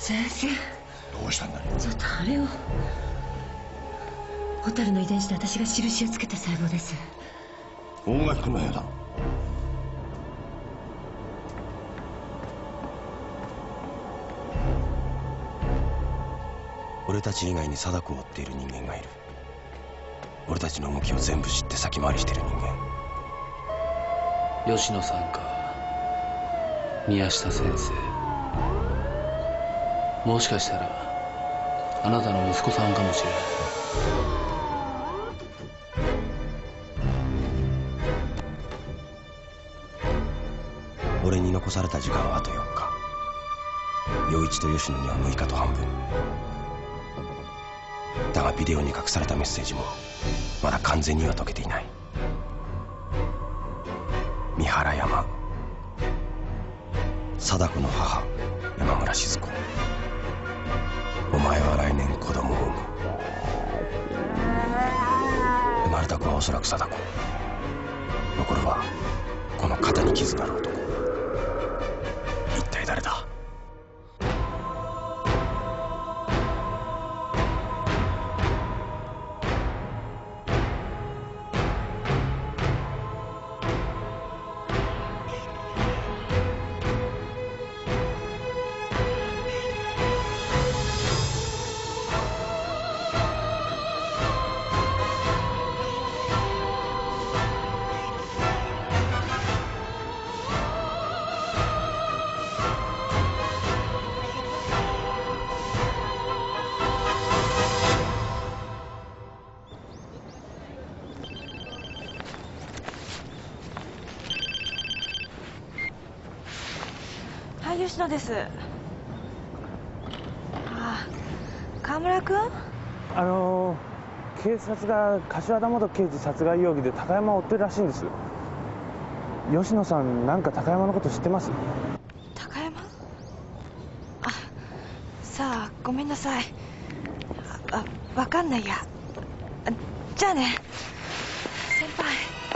先生。 どうしたんだね。 ちょっとあれを。蛍の遺伝子で私が印をつけた細胞です。 大垣君の部屋だ。 俺たち以外に貞子を追っている人間がいる。俺たちの動きを全部知って先回りしている人間。 吉野さんか宮下先生、もしかしたらあなたの息子さんかもしれない。 俺に残された時間はあと4日。陽一と吉野には6日と半分。だがビデオに隠されたメッセージもまだ完全には解けていない。三原山、貞子の母山村静子、お前は来年子供を産む。生まれた子はおそらく貞子。残るはこの肩に傷のある男。一体誰だ。 吉野です。ああ、川村君？ 警察が柏田元刑事殺害容疑で高山を追ってるらしいんです。吉野さん、なんか高山のこと知ってます？ 高山？あ、さあ、ごめんなさい。わかんないや。じゃあね、先輩。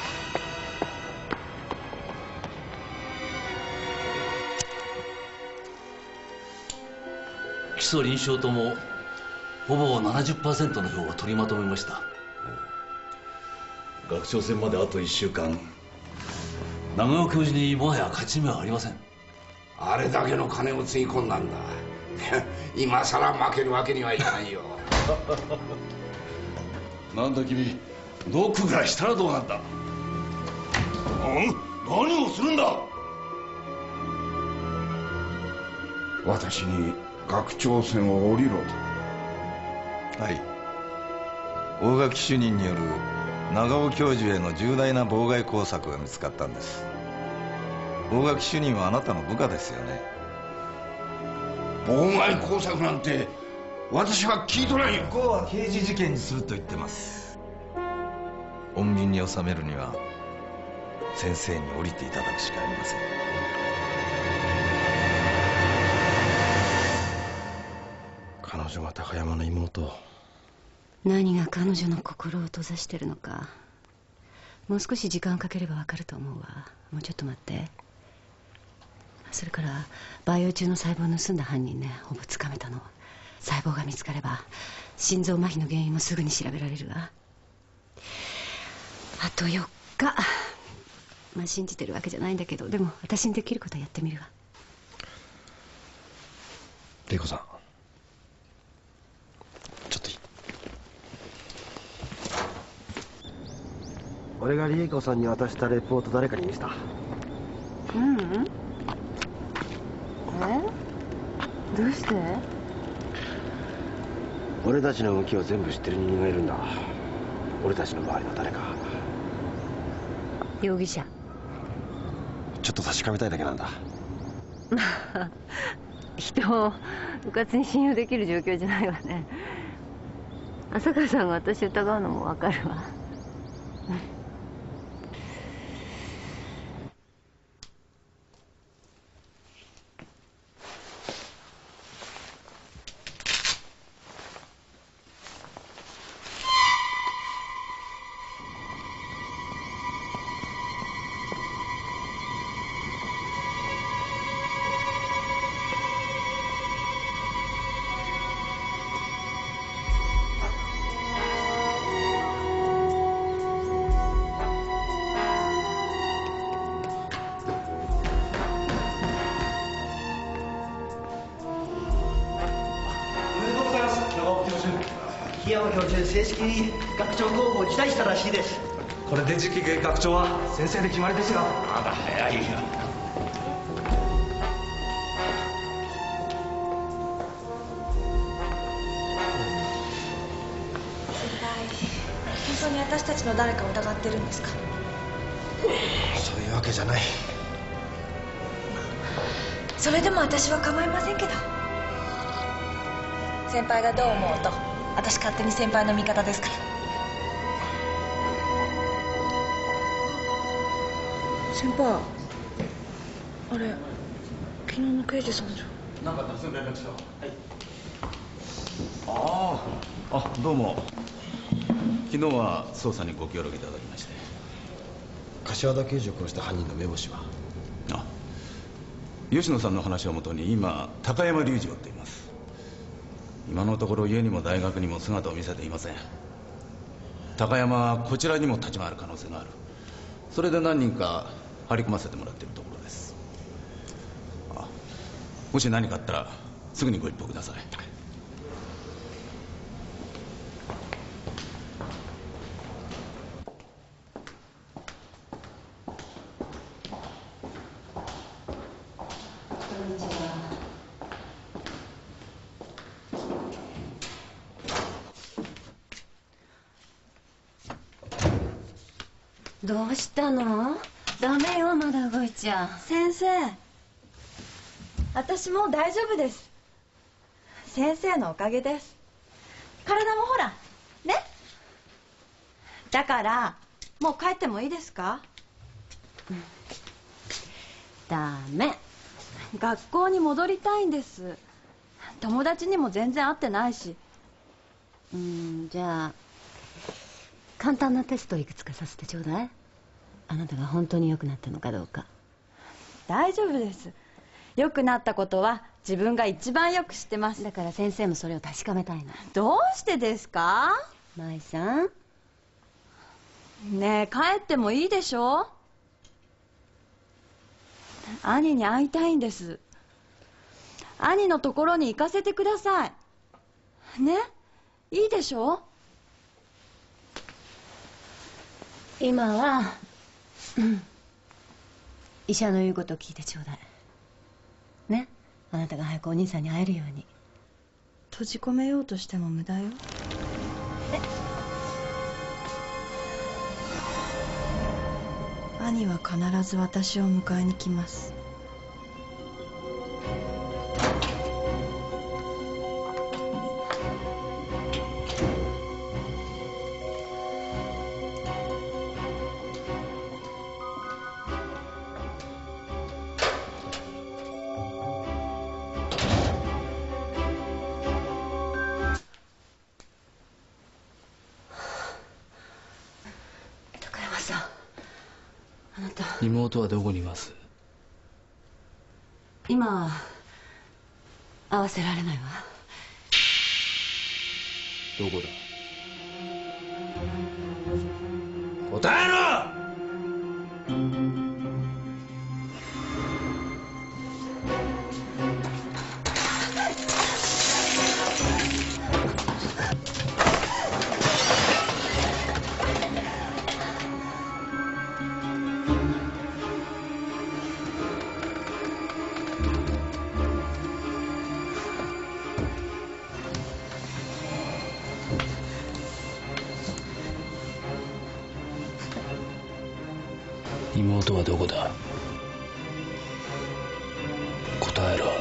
基礎臨床ともほぼ 70% の票を取りまとめました。学長選まであと1週間、長尾教授にもはや勝ち目はありません。 あれだけの金をつぎ込んだんだ。今さら負けるわけにはいかないよ。なんだ君、ノックぐらいしたらどうなんだ。何をするんだ。私に学長選を降りろと。 はい。大垣主任による長尾教授への重大な妨害工作が見つかったんです。大垣主任はあなたの部下ですよね。 妨害工作なんて私は聞いとらんよ。 向こうは刑事事件にすると言ってます。穏便に収めるには先生に降りていただくしかありません。 彼女が高山の妹。 何が彼女の心を閉ざしてるのか、もう少し時間をかければわかると思うわ。もうちょっと待って。それから培養中の細胞を盗んだ犯人ね、ほぼつかめたの。細胞が見つかれば心臓麻痺の原因もすぐに調べられるわ。あと4日。まあ信じてるわけじゃないんだけど、でも私にできることはやってみるわ。 玲子さん、ちょっといい？ 俺が理恵子さんに渡したレポート誰かに見せた。 どうして？ 俺たちの動きを全部知ってる人間がいるんだ。俺たちの周りの誰か。 容疑者。 ちょっと確かめたいだけなんだ。 人をうかつに信用できる状況じゃないわね。浅川さんが私疑うのもわかるわ。 山教授正式に学長候補を辞退したらしいです。 これで次期学長は先生で決まりですよ。 まだ早いよ。 先輩、本当に私たちの誰かを疑ってるんですか？ そういうわけじゃない。 それでも私は構いませんけど。先輩がどう思うと私勝手に先輩の味方ですから。先輩、あれ昨日の刑事さんじゃ。 なんかすぐ連絡しろ。 はい。どうも。昨日は捜査にご協力いただきまして。 柏田刑事を殺した犯人の目星は？ 吉野さんの話をもとに今高山隆二を追っています。今のところ家にも大学にも姿を見せていません。高山はこちらにも立ち回る可能性がある。それで何人か張り込ませてもらっているところです。もし何かあったらすぐにご一報ください。 どうしたの？ダメよ、まだ動いちゃ。 先生、私もう大丈夫です。先生のおかげです。体もほらね。だからもう帰ってもいいですか？ ダメ。 学校に戻りたいんです。友達にも全然会ってないし。 じゃあ簡単なテストをいくつかさせてちょうだい。あなたが本当に良くなったのかどうか。 大丈夫です。良くなったことは自分が一番よく知ってます。 だから先生もそれを確かめたいの。 どうしてですか？ 舞さん。 ねえ、帰ってもいいでしょ？兄に会いたいんです。兄のところに行かせてくださいね。いいでしょ？ 今は医者の言うことを聞いてちょうだいね。あなたが早くお兄さんに会えるように。 閉じ込めようとしても無駄よ。兄は必ず私を迎えに来ます。 高山さん、あなた。 妹はどこにいます？ 今は会わせられないわ。 どこだ？ 答えろ！ 妹はどこだ？答えろ。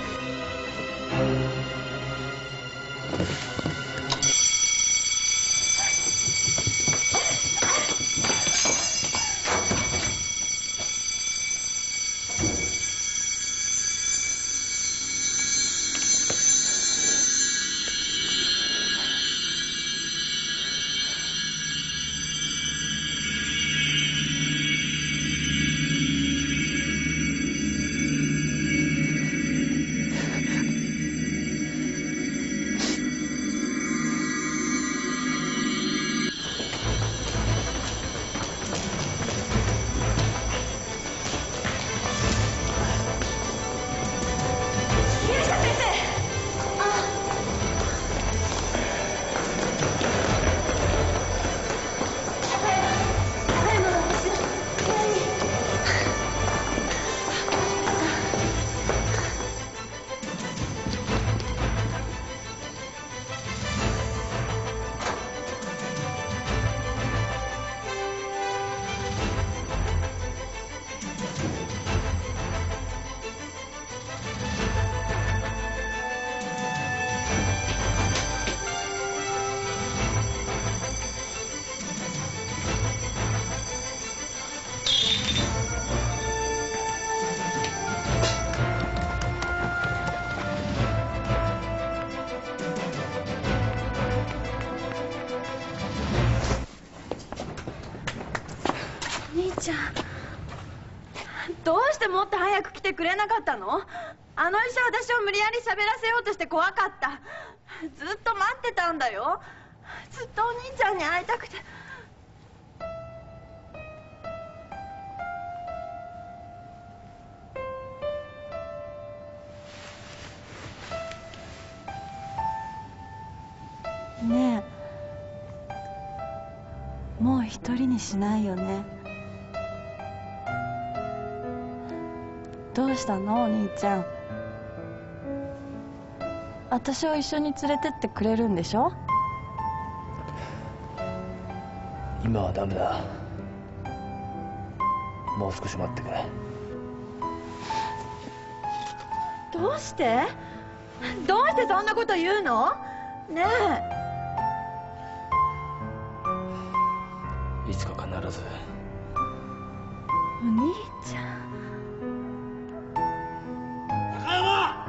兄ちゃん、どうしてもっと早く来てくれなかったの？あの医者、私を無理やり喋らせようとして怖かった。ずっと待ってたんだよ。ずっとお兄ちゃんに会いたくて。ねえ、もう一人にしないよね。どうしたのお兄ちゃん。私を一緒に連れてってくれるんでしょ？ 今はダメだ。もう少し待ってくれ。 どうして？どうしてそんなこと言うの？ねいつか必ず。 え。お兄ちゃん。 高山！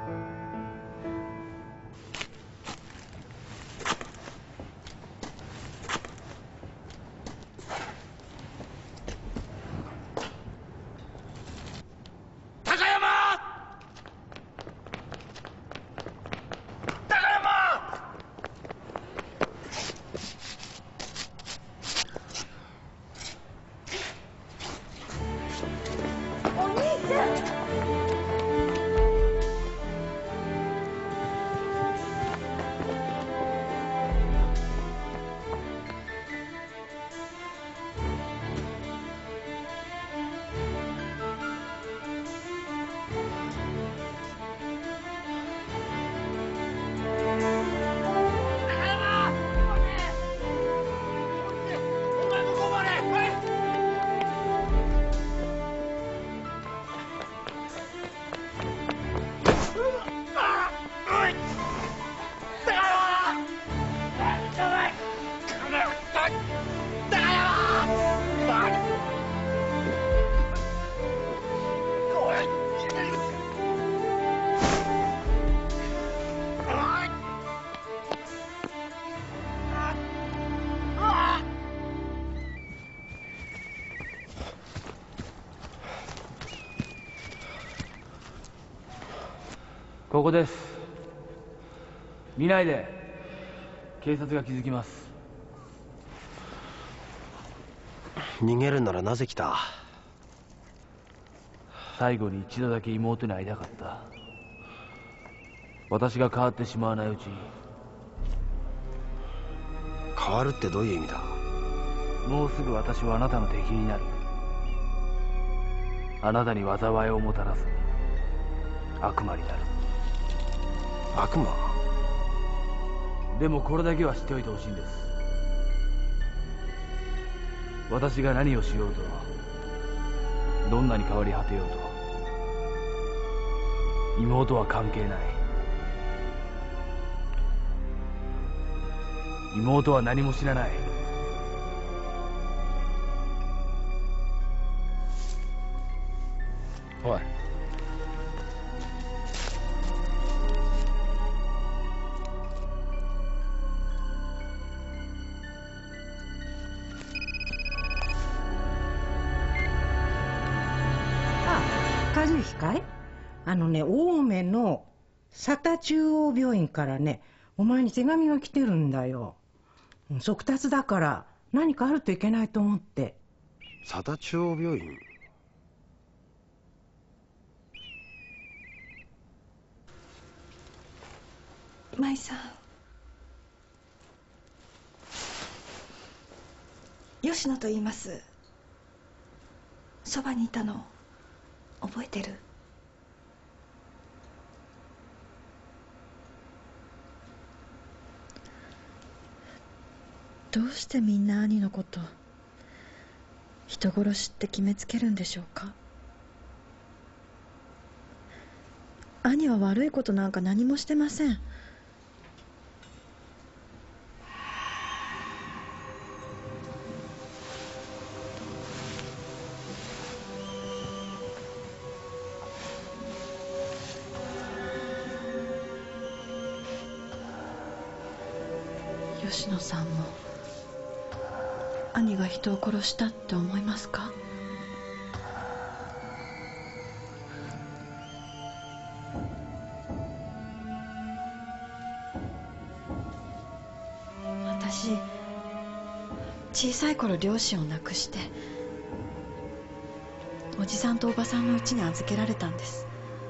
高山！高山！ お兄ちゃん。 ここです。見ないで。警察が気づきます。 逃げるならなぜ来た？ 最後に一度だけ妹に会いたかった。私が変わってしまわないうちに。 変わるってどういう意味だ？ もうすぐ私はあなたの敵になる。あなたに災いをもたらす悪魔になる。 悪魔？ でもこれだけは知っておいてほしいんです。私が何をしようと、どんなに変わり果てようと、妹は関係ない。妹は何も知らない。おい、 和之かい？青梅の佐田中央病院からね、お前に手紙が来てるんだよ。速達だから何かあるといけないと思って。 佐田中央病院？ 舞さん、吉野と言います。そばにいたの覚えてる？どうしてみんな兄のこと人殺しって決めつけるんでしょうか。兄は悪いことなんか何もしてません。吉野さんも兄が人を殺したって思いますか？私、小さい頃両親を亡くしておじさんとおばさんの家に預けられたんです。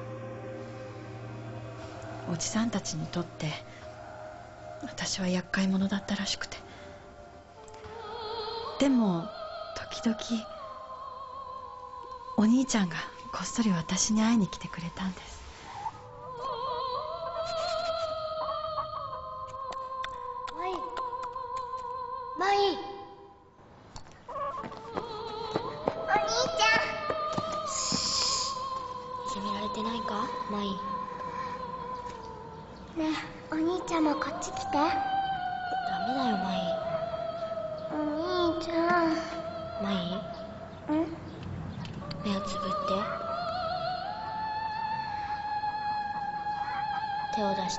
おじさんたちにとって私は厄介者だったらしくて、でも時々お兄ちゃんがこっそり私に会いに来てくれたんです。 マイ、お兄ちゃん。決められてないか、マイ。ねえ、お兄ちゃんもこっち来て。ダメだよ、マイ。お兄ちゃん。マイ。目をつぶって。手を出して。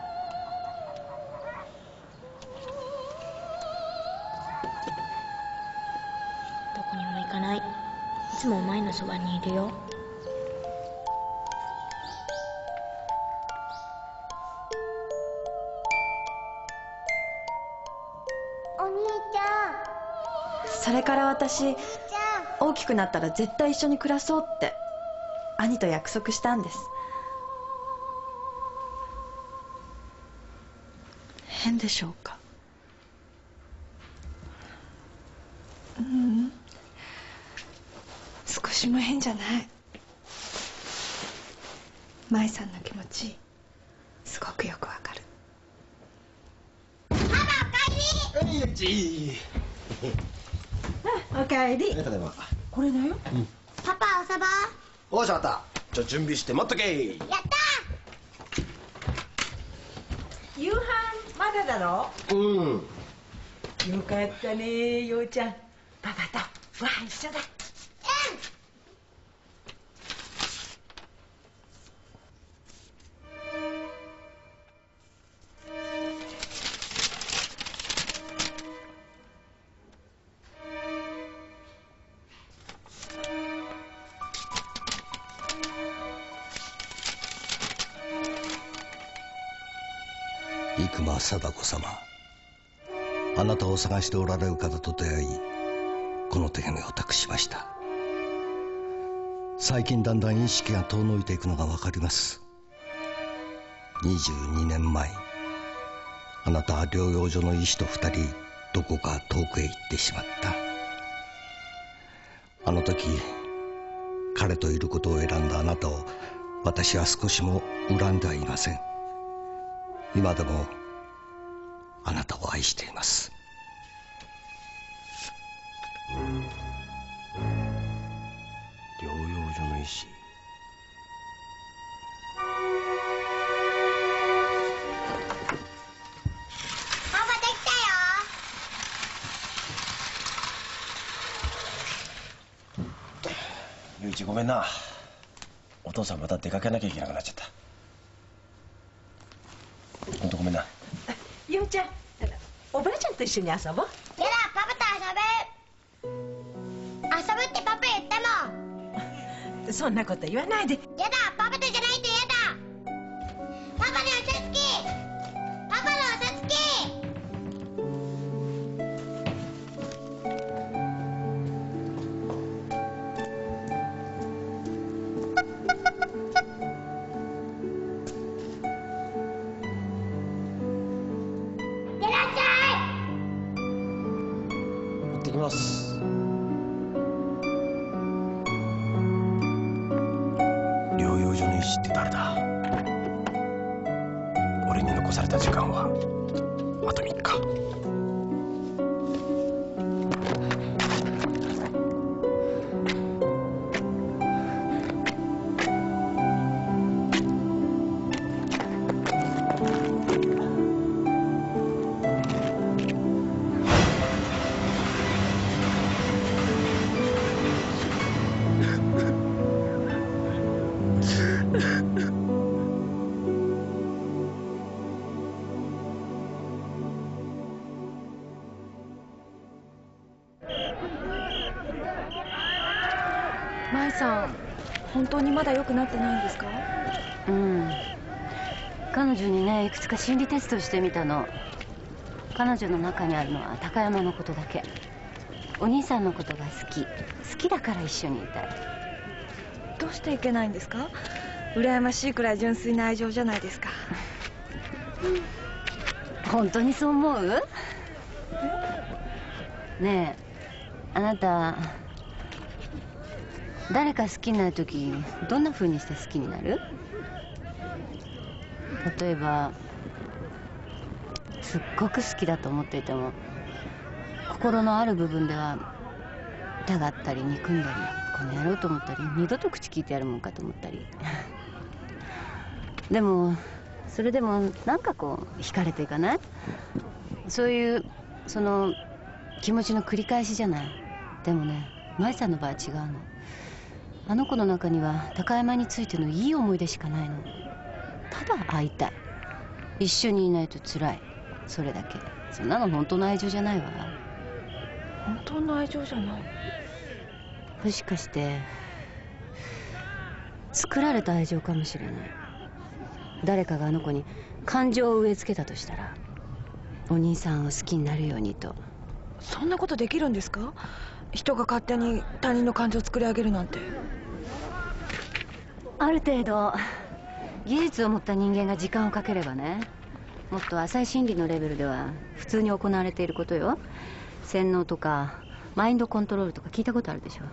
どこにも行かない。いつもお前のそばにいるよ。お兄ちゃん。 それから私、大きくなったら絶対一緒に暮らそうって兄と約束したんです。変でしょうか？少しも変じゃない。舞さんの気持ちすごくよくわかる。おかえり。 ただいま。 これだよ。 パパ、おそば。 おし、あった。じゃあ準備して待っとけ。 やったー。 夕飯まだだろ。よかったね、ようちゃん。パパとご飯一緒だ。 生間貞子様、あなたを探しておられる方と出会い、この手紙を託しました。最近だんだん意識が遠のいていくのがわかります。22年前、あなたは療養所の医師と2人どこか遠くへ行ってしまった。あの時彼といることを選んだあなたを私は少しも恨んではいません。今でもあなたを愛しています。 療養所の医師。 パパできたよ。 ゆういち、ごめんな。お父さんまた出かけなきゃいけなくなっちゃった。ほんとごめんな。 ようちゃん、おばあちゃんと一緒に遊ぼう。 やだ、パパと遊ぶ。遊ぶってパパ言ったもん。 そんなこと言わないで。 やだ、パパとじゃないとやだ。パパの嘘つき。パパの嘘つき。いらっしゃい。 行ってきます。療養所の医師って誰だ？俺に残された時間はあと3日。 舞さん、本当にまだ良くなってないんですか？ うん。彼女にね、いくつか心理テストしてみたの。彼女の中にあるのは高山のことだけ。お兄さんのことが好きだから一緒にいたい。 どうしていけないんですか？羨ましいくらい純粋な愛情じゃないですか。 本当にそう思う？ねえ、あなた誰か好きになるときどんな風にして好きになる？例えばすっごく好きだと思っていても心のある部分では疑ったり憎んだり、この野郎と思ったり、二度と口聞いてやるもんかと思ったりでもそれでもなんかこう惹かれていかない？そういうその気持ちの繰り返しじゃない。でもね、舞さんの場合は違うの。あの子の中には高山についてのいい思い出しかないの。ただ会いたい、一緒にいないと辛い、それだけ。そんなの本当の愛情じゃないわ。 本当の愛情じゃない？ もしかして作られた愛情かもしれない。誰かがあの子に感情を植え付けたとしたら、お兄さんを好きになるようにと。 そんなことできるんですか？人が勝手に他人の感情を作り上げるなんて。 ある程度技術を持った人間が時間をかければね、もっと浅い心理のレベルでは普通に行われていることよ。洗脳とかマインドコントロールとか聞いたことあるでしょ。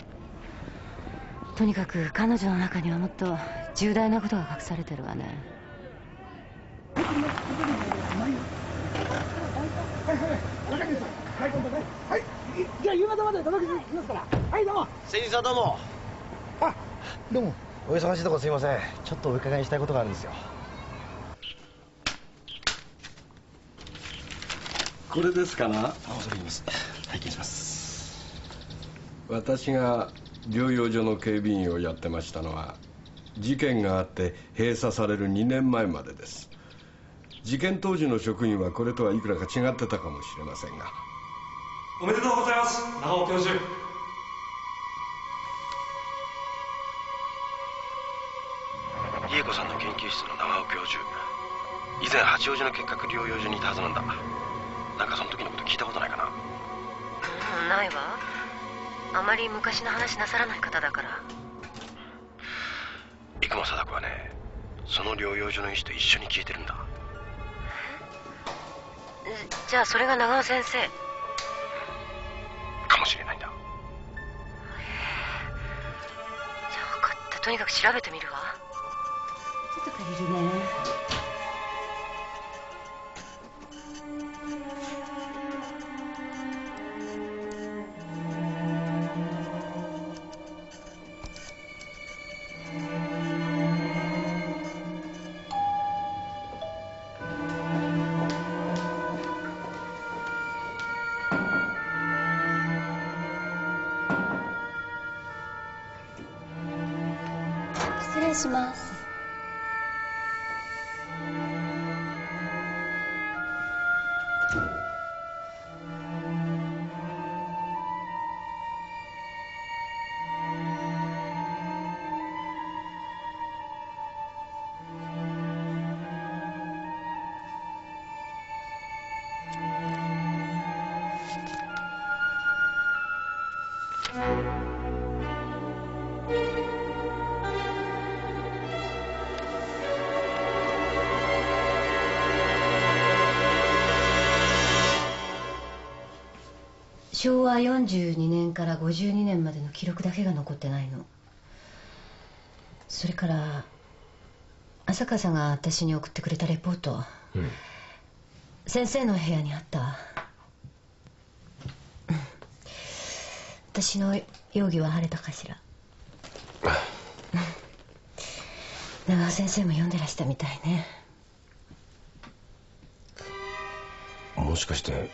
とにかく彼女の中にはもっと重大なことが隠されてるわね。 はい、じゃあ夕方まで届けてきますから。はい、どうも。 先日はどうも。 あ、どうも。 お忙しいとこすいません。ちょっとお伺いしたいことがあるんですよ。 これですかな？ 恐れ入ります。拝見します。 私が療養所の警備員をやってましたのは事件があって閉鎖される2年前までです。事件当時の職員はこれとはいくらか違ってたかもしれませんが。 おめでとうございます、長尾教授。 理恵子さんの研究室の長尾教授、以前八王子の結核療養所にいたはずなんだ。なんかその時のこと聞いたことないかな？ ないわ。あまり昔の話なさらない方だから。 生駒貞子はね、その療養所の医師と一緒に消えてるんだ。 じゃあそれが長尾先生かもしれないんだ。 じゃあ分かった。とにかく調べてみるわ。ちょっと借りるね。 失礼します。 昭和42年から52年までの記録だけが残ってないの。それから浅川さんが私に送ってくれたレポート、先生の部屋にあった。私の容疑は晴れたかしら。長尾先生も読んでらしたみたいね。 もしかして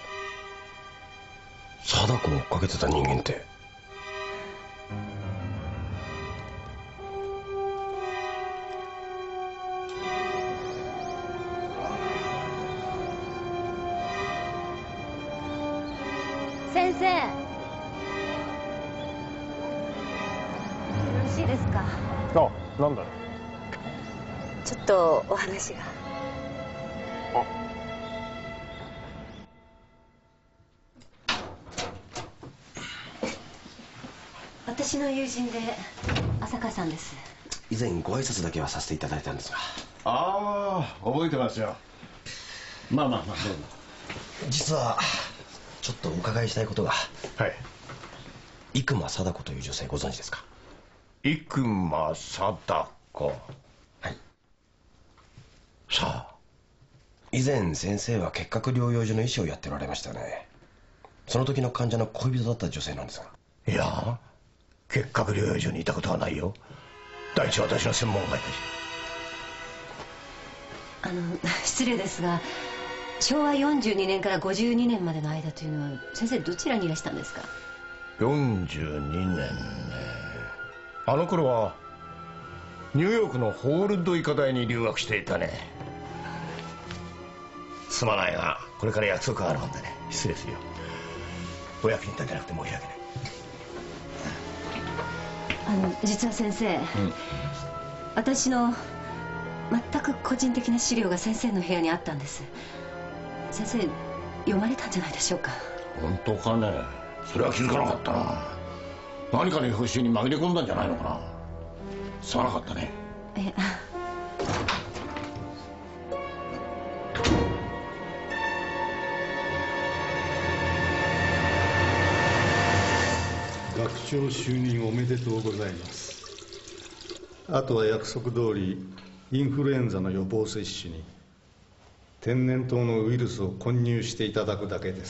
貞子を追っかけてた人間って。 先生。 しいですか？ あ、なんだよ。 ちょっとお話が。私の友人で浅川さんです。 以前ご挨拶だけはさせていただいたんですが。 ああ、覚えてますよ。まあどうぞ。 実はちょっとお伺いしたいことが。 はい。 生間貞子という女性ご存知ですか？ 生間貞子。 はい。さあ、以前先生は結核療養所の医師をやっておられましたね。その時の患者の恋人だった女性なんですが。 いや、結核療養所にいたことはないよ。第一、私の専門外だし。 失礼ですが、昭和42年から52年までの間というのは先生どちらにいらしたんですか ？42年ね。あの頃はニューヨークのホールド医科大に留学していたね。すまないがこれから約束があるもんでね。失礼するよ。お役に立てなくて申し訳ない。 実は先生、私の全く個人的な資料が先生の部屋にあったんです。先生読まれたんじゃないでしょうか？ 本当かね。それは気づかなかったな。何かの表紙に紛れ込んだんじゃないのかな。すまなかったね。 学長就任おめでとうございます。あとは約束通りインフルエンザの予防接種に天然痘のウイルスを混入していただくだけです。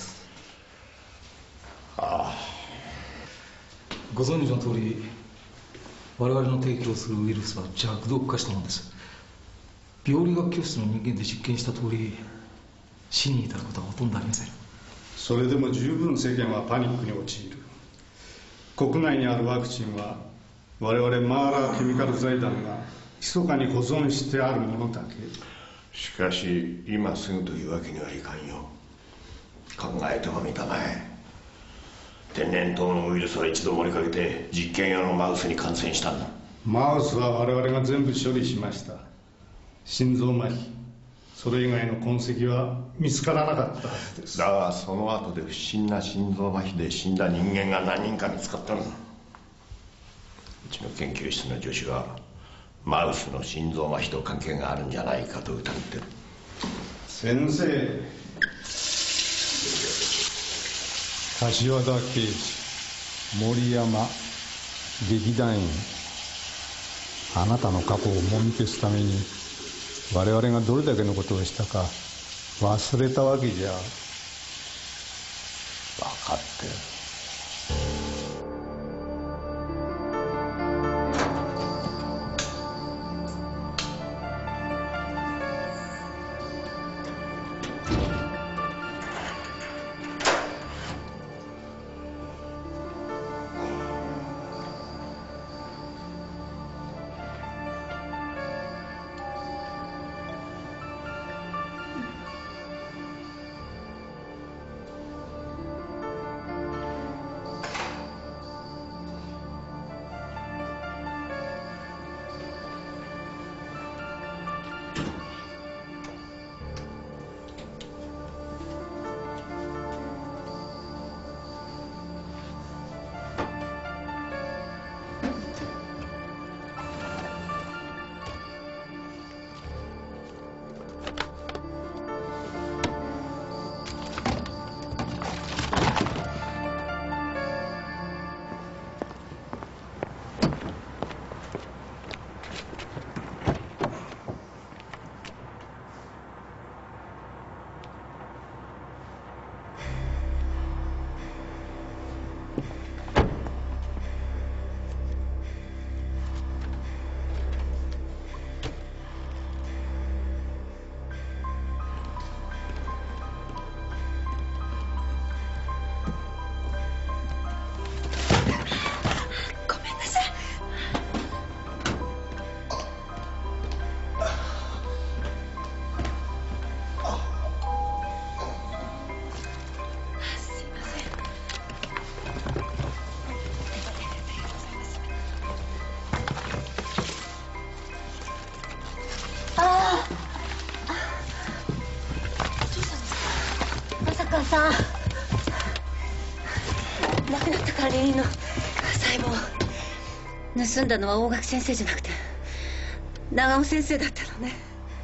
ああ、ご存知の通り我々の提供するウイルスは弱毒化したものです。病理学教室の人間で実験した通り死に至ることはほとんどありません。 それでも十分世間はパニックに陥る。国内にあるワクチンは我々マーラーケミカル財団が密かに保存してあるものだけ。 しかし今すぐというわけにはいかんよ。考えてもみたまえ。天然痘のウイルスは一度盛りかけて実験用のマウスに感染したんだ。 マウスは我々が全部処理しました。心臓麻痺、それ以外の痕跡は見つからなかったはずです。 だがその後で不審な心臓麻痺で死んだ人間が何人か見つかったんだ。うちの研究室の助手はマウスの心臓麻痺と関係があるんじゃないかと疑ってる。 先生、柏田刑事、森山劇団員、あなたの過去をもみ消すために我々がどれだけのことをしたか忘れたわけじゃ。 分かってる。 亡くなった管理人の細胞盗んだのは大垣先生じゃなくて長尾先生だったのね。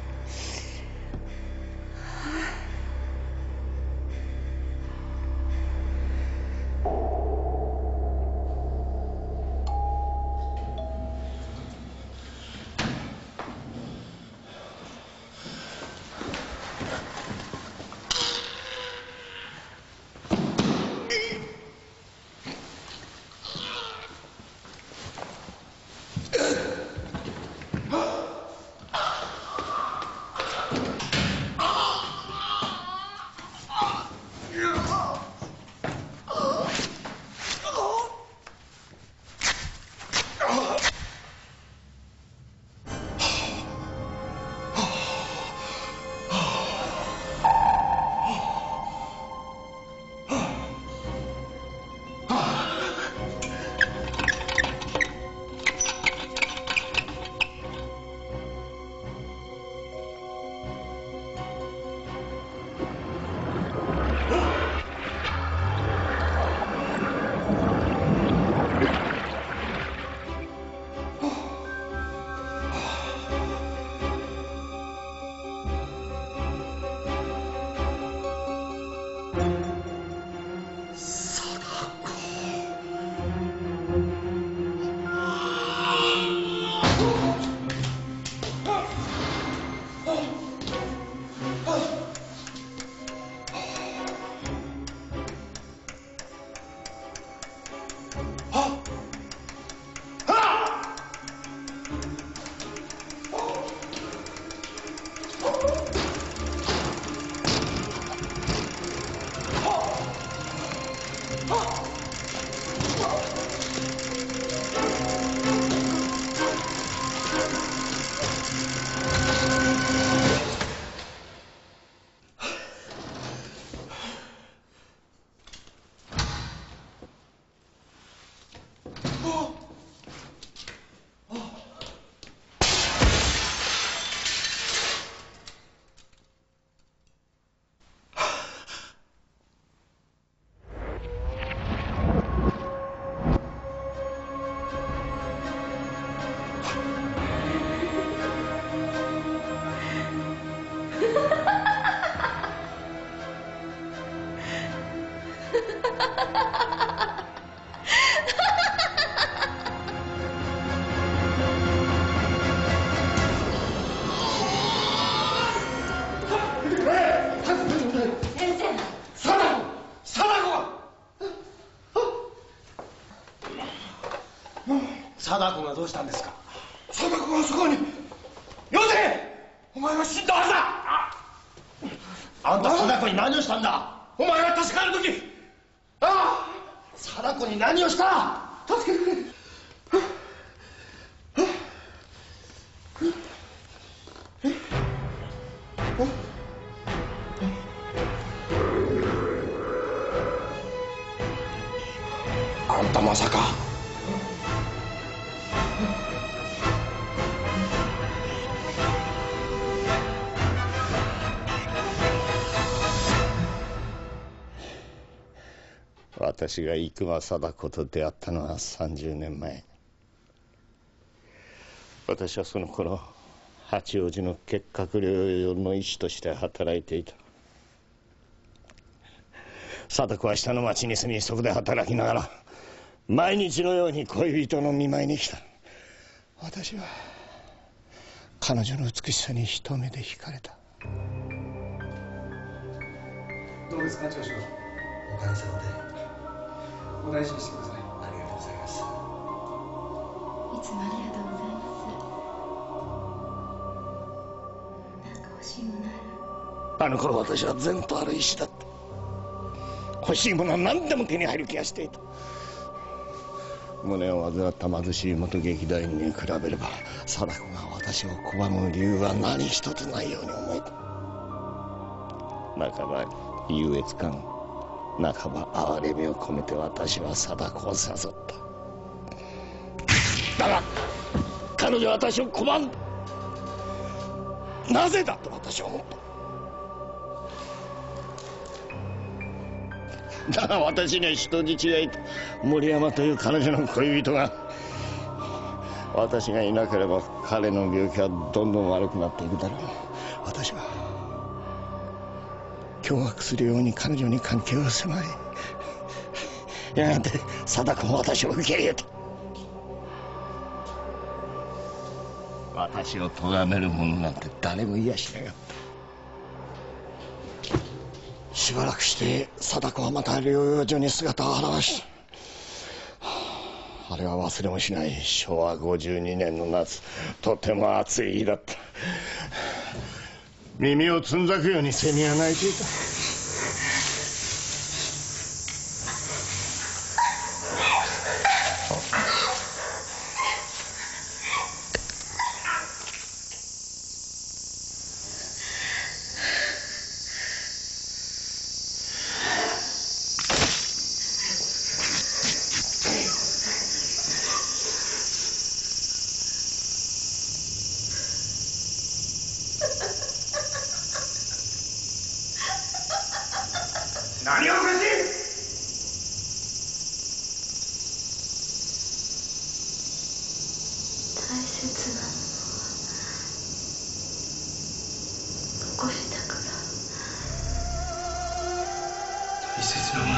貞子がどうしたんですか？貞子がそこに。よせ！お前は死んだはずだ。あんた貞子に何をしたんだ？お前が助かる時。貞子に何をした？助けてくれ。あんたまさか。 私が生間貞子と出会ったのは30年前。私はその頃八王子の結核療養の医師として働いていた。貞子は下の町に住み、そこで働きながら毎日のように恋人の見舞いに来た。私は彼女の美しさに一目で惹かれた。 どうですか、調子は？ おかげさまで。 お大事にしてください。 ありがとうございます。 いつもありがとうございます。なんか欲しいものある？ あの頃私は善とある医師だった。欲しいものは何でも手に入る気がしていた。胸を患った貧しい元劇団員に比べれば、貞子が私を拒む理由は何一つないように思えた。半ば優越感、半ば哀れみを込めて私は貞子を誘った。だが彼女は私を拒んだ。なぜだと私は思った。 だが私には人質がいた。森山という彼女の恋人が。私がいなければ彼の病気はどんどん悪くなっていくだろう。私は驚愕するように彼女に関係を迫り、やがて貞子も私を受け入れた。私を咎める者なんて誰もいやしなかった。しばらくして貞子はまた療養所に姿を現した。あれは忘れもしない昭和52年の夏、とても暑い日だった。耳をつんざくようにセミが鳴いていた。 何がおかしい。 大切なのは残したから。 大切なもの。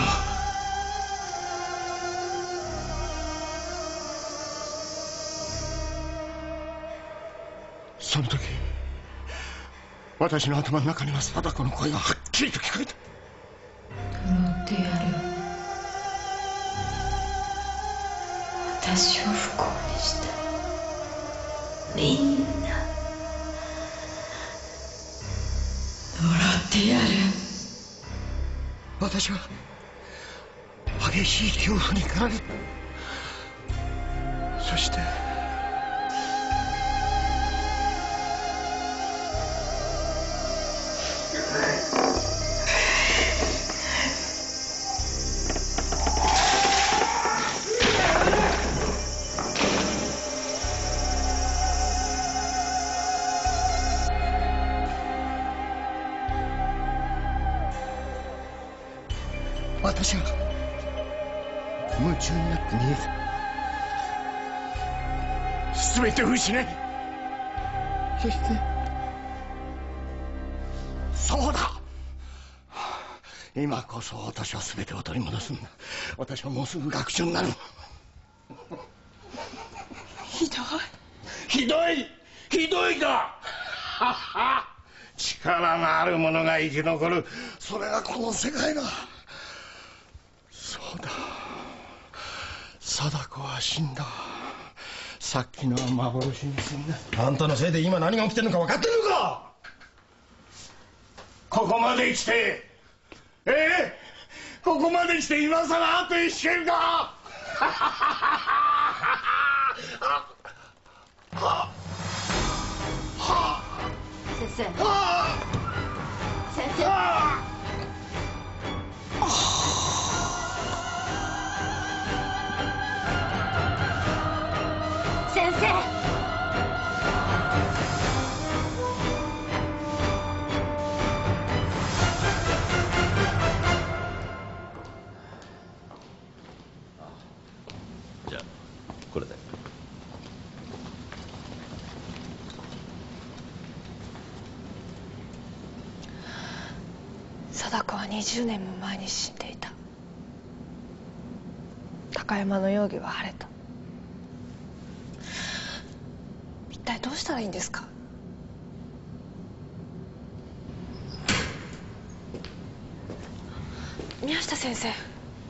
その時私の頭の中には貞子の声がはっきりと聞こえた。 呪ってやる。私を不幸にしたみんな呪ってやる。 私は激しい恐怖に駆られた。そして私は夢中になって逃げた。全てを失い、そしてそうだ、今こそ私は全てを取り戻すんだ。私はもうすぐ学長になる。 ひどいひどいひどいか力がある者が生き残る、それがこの世界だ。そうだ、貞子は死んだ。さっきのは幻に過ぎない。 あんたのせいで今何が起きてるのか分かってるのか。 ここまで来てここまで来て今さら後へ引けるか先生、先生、先生。 じゃあこれで。 貞子は20年も前に死んでいた。高山の容疑は晴れた。一体どうしたらいいんですか。宮下先生。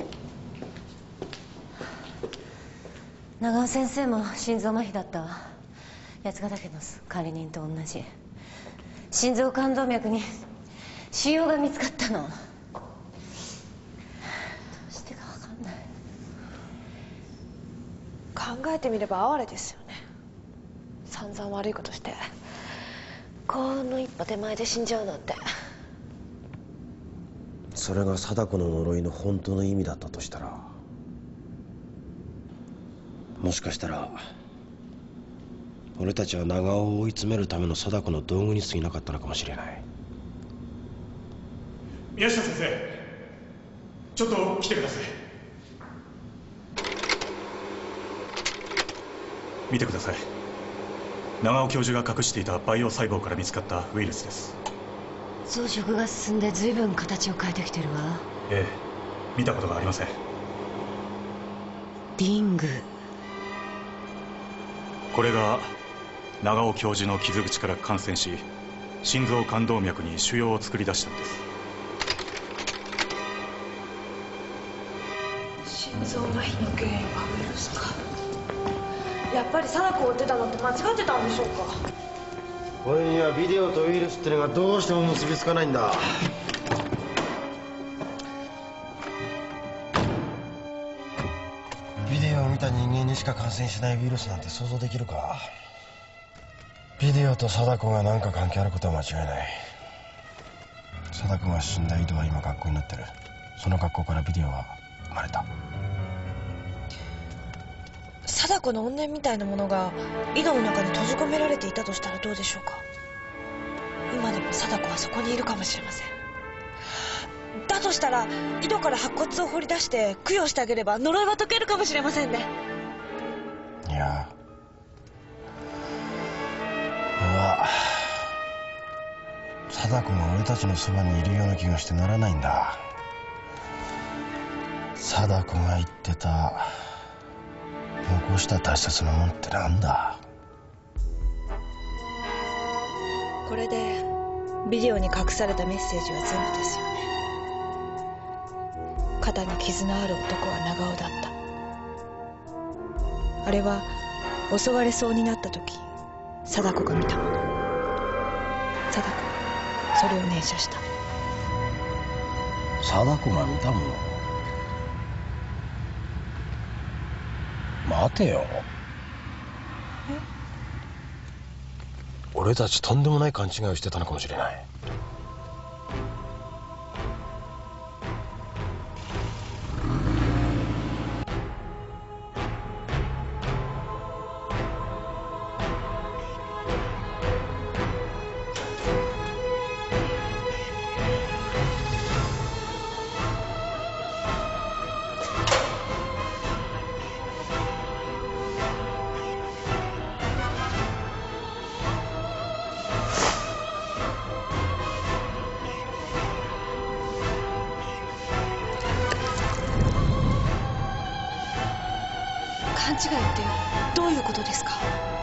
長尾先生も心臓麻痺だったわ。八ヶ岳の管理人と同じ。心臓冠動脈に腫瘍が見つかったの。どうしてか分かんない。 考えてみれば哀れですよね。散々悪いことして幸運の一歩手前で死んじゃうなんて。 それが貞子の呪いの本当の意味だったとしたら、もしかしたら俺たちは長尾を追い詰めるための貞子の道具に過ぎなかったのかもしれない。 宮下先生、 ちょっと来てください。見てください。長尾教授が隠していた培養細胞から見つかったウイルスです。 増殖が進んで随分形を変えてきてるわ。 ええ、見たことがありません。 リング。 これが長尾教授の傷口から感染し、心臓冠動脈に腫瘍を作り出したんです。 心臓麻痺の原因はウイルスか。やっぱり貞子を追ってたのって間違ってたんでしょうか。 俺にはビデオとウイルスってのがどうしても結びつかないんだ。ビデオを見た人間にしか感染しないウイルスなんて想像できるか。ビデオと貞子が何か関係あることは間違いない。貞子が死んだ井戸は今学校になってる。その学校からビデオは生まれた。 貞子の怨念みたいなものが井戸の中に閉じ込められていたとしたらどうでしょうか。今でも貞子はそこにいるかもしれません。だとしたら井戸から白骨を掘り出して供養してあげれば呪いは解けるかもしれませんね。 いや、俺は貞子が俺たちのそばにいるような気がしてならないんだ。貞子が言ってた残した大切なもんってなんだ。 これでビデオに隠されたメッセージは全部ですよね。肩に傷のある男は長尾だった。あれは襲われそうになった時貞子が見たもの。貞子はそれを念写した。 貞子が見たもの。待てよ。俺たちとんでもない勘違いをしてたのかもしれない。 勘違いってどういうことですか。